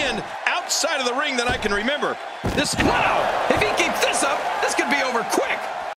win outside of the ring that I can remember. Wow! If he keeps this up,